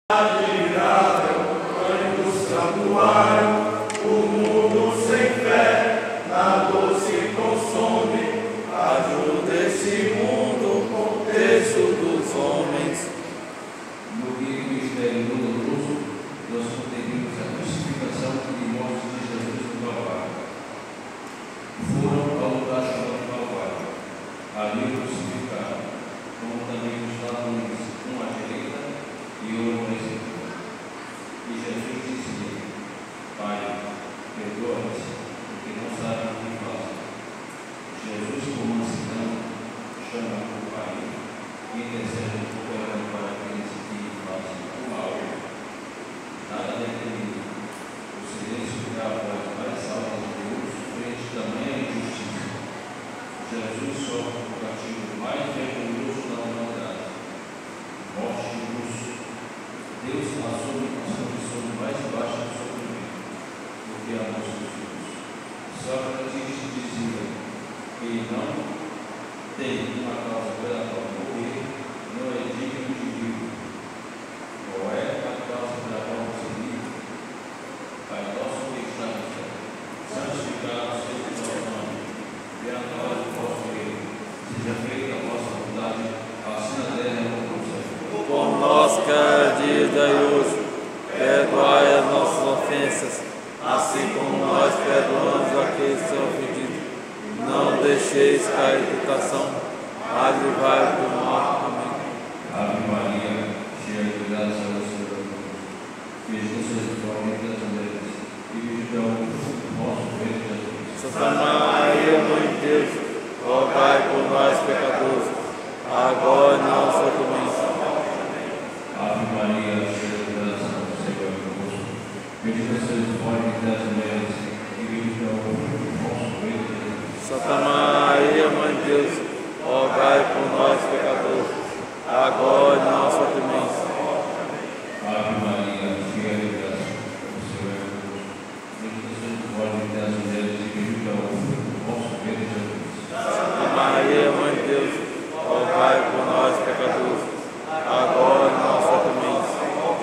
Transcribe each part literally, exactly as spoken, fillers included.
admirável, anjo santuário, o mundo sem fé, na dor se consome, ajuda esse mundo, contexto dos homens. No que mistério doloroso, nós contemplamos a crucificação e morte de Jesus no Calvário. Foram ao lugar chamado Calvário, ali o crucificaram, como também os ladrões, um à direita e outro à esquerda. E Jesus disse-lhe: Pai, perdoa-lhes, porque não sabem o que fazem. Jesus, como ancião, chama o Pai e intercede por ela para aqueles que fazem o mal. Nada determina. O silêncio é a voz mais alta de Deus frente tamanha injustiça. Jesus sofre o castigo mais vergonhoso da humanidade, morte de cruz. Deus assume as condições mais baixas do sofrimento, porque ama os seus filhos. Sócrates dizia que não tem uma causa pela qual morrer, não é digno de viver. Qual é a causa pela qual você vive? Pai nosso que está no céu, santificado seja o teu nome. Venha a nós o vosso reino. Seja feita a vossa vontade, assim na terra como no céu. O pão nosso cada dia dai hoje, perdoai as nossas ofensas, assim como nós perdoamos aqueles que são ofendidos. Não deixeis cair em tentação, mas livrai-nos do mal. Amém. Ave Maria, cheia de graça, o Senhor é convosco. Bendita sois vós entre as mulheres, e bendito é o fruto do vosso ventre, Jesus. Santa Maria, Mãe de Deus, rogai por nós pecadores, agora e na nossa doença. Ave Maria, cheia de graça, o Senhor é convosco. Bendita sois vós entre as mulheres, e bendito é o fruto do vosso ventre, Jesus. Santa Maria, Mãe de Deus, rogai por nós pecadores, agora e na nossa doença. Ave Maria, cheia de graça, o Senhor é convosco. Bendita sois vós entre as mulheres, e bendito é o fruto do vosso ventre, Jesus. Santa Maria, Mãe de Deus, rogai por nós pecadores, agora e na nossa doença.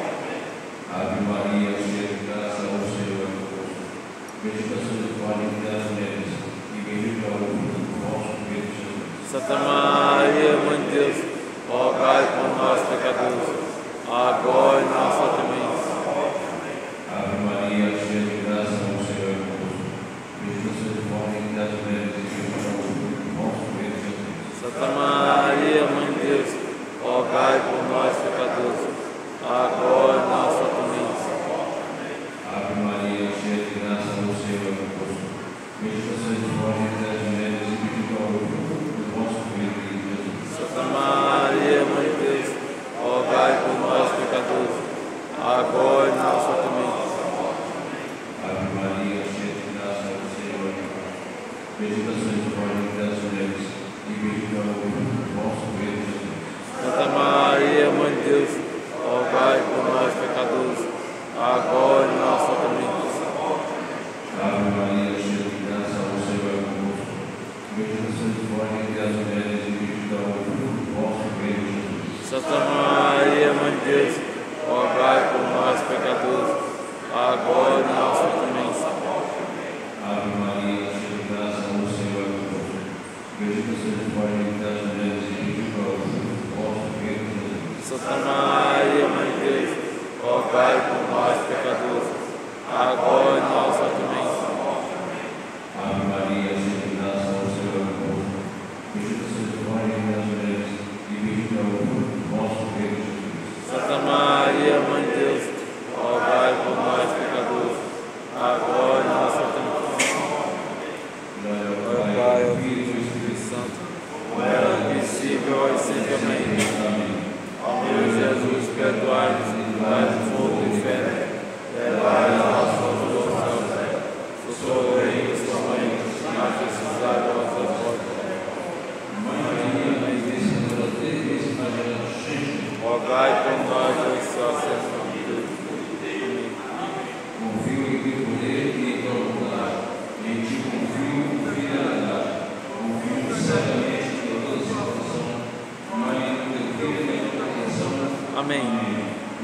Ave Maria, cheia de graça, o Senhor é convosco. Bendita sois vós entre as mulheres, e bendito é o fruto do vosso ventre, Jesus. Santa Maria, Mãe de Deus, rogai por nós pecadores, agora e na nossa doença. Ave Maria, cheia de graça, o Senhor é convosco. Bendita sois vós entre as mulheres, e bendito é o fruto do vosso ventre, Jesus. Santa Maria, Mãe de Deus, rogai por nós pecadores, agora e na nossa doença. Ave Maria, cheia de graça, o Senhor é convosco. Bendita sois vós entre as mulheres, e bendito é o fruto do vosso ventre, Jesus. Santa Maria, Mãe de Deus, rogai por nós pecadores, agora e na nossa doença. Ave Maria, cheia de graça, o Senhor é convosco. Bendita sois vós entre as mulheres, e bendito é o fruto do vosso ventre, Jesus. Santa Maria, Mãe de Deus, rogai por nós pecadores, agora e na nossa doença. Ave Maria, cheia de graça, o Senhor é convosco. Bendita sois vós entre as mulheres, e bendito é o fruto do vosso ventre, Jesus. Santa Maria, Mãe de Deus, rogai por nós pecadores, agora e na nossa doença. Ave Maria, cheia de graça, o Senhor é convosco. Bendita sois vós entre as mulheres, e bendito é o fruto do vosso ventre, Jesus. Santa Maria, Mãe de Deus, rogai por nós pecadores, agora e na nossa doença. Ave Maria, cheia de graça, o Senhor é convosco. Bendita sois vós entre as mulheres, e bendito é o fruto do vosso ventre, Jesus. Santa Maria, Mãe de Deus, rogai por nós pecadores, agora e na nossa doença. Glória ao Glória ao Pai, ao Filho e ao Espírito Santo, como era no princípio, agora e sempre. Amém. Amém. Ó meu Jesus, perdoai-nos e livrai-nos do fogo do inferno, levai as nossas almas ao céu, socorrei os doentes e mais necessitados da vossa ajuda. Mãe Maria, Mãe de Senhor, três vezes Maria, cheia, Rogai por nós, Deus Senhor, Deus. confio em teu poder e em tua vontade. Em ti confio com fidelidade. Confio cegamente em toda situação. Mãe, teu filho tem proteção. Amém.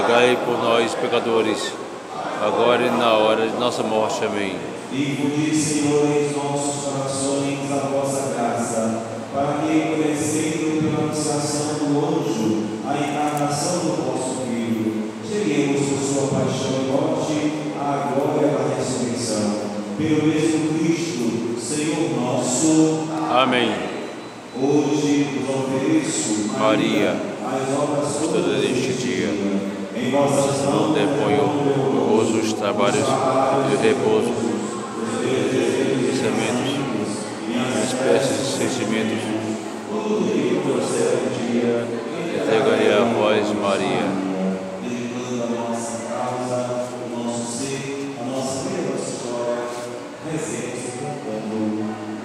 rogai por nós, pecadores, agora e na hora de nossa morte. Amém. Infundi, Senhor, em nossos corações a vossa graça, para que, conhecendo pela anunciação do anjo a encarnação do vosso Filho, cheguemos por sua paixão e morte à glória da ressurreição. Pelo mesmo Cristo, Senhor nosso. Amém. Hoje vos ofereço, Maria, as obras todas deste dia, em vossas não mãos deponho gozo os trabalhos de repouso, pensamentos, espécies de sentimentos, entregarei a vós, Maria. dedicando a nossa causa, o nosso ser, a nossa vida, a nossa história, rezemos cantando.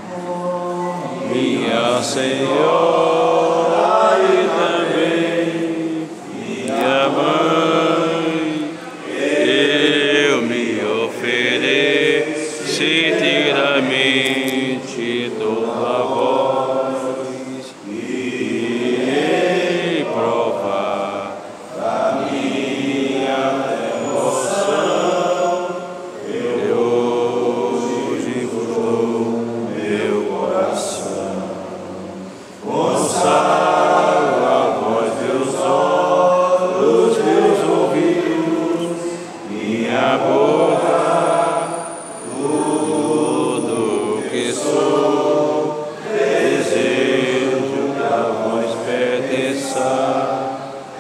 Minha Senhora e também minha Mãe, eu me ofereço inteiramente toda vós e provar da minha devoção. Eu hoje vos dou meu coração. Consagro a vós meus olhos, meus ouvidos, minha boca, tudo que sou. Desejo que a vós pertença,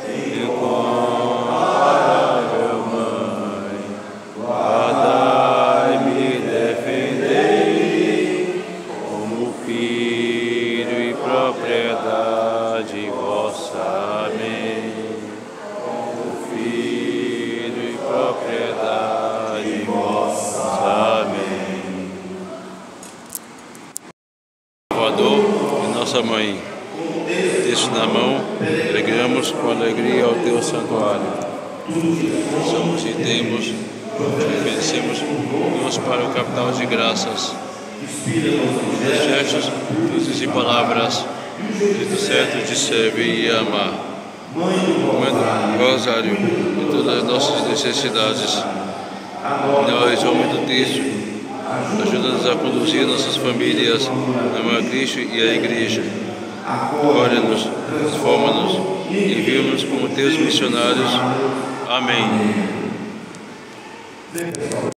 incomparável Mãe. Guardai-me e defendei como filho e propriedade vossa. Amém. Como filho e propriedade vossa. Amém. Salvador e nossa Mãe, texto na mão, pregamos com alegria ao teu santuário. Somos e temos, te oferecemos, vamos para o capital de graças. Os gestos, frutos e palavras, jeito certo de servir e amar. Momento rosário de todas as nossas necessidades. Nós, homem do texto, ajuda-nos a conduzir nossas famílias, amar Cristo e a Igreja. Acolha-nos, transforma-nos e envia-nos como teus missionários. Amém.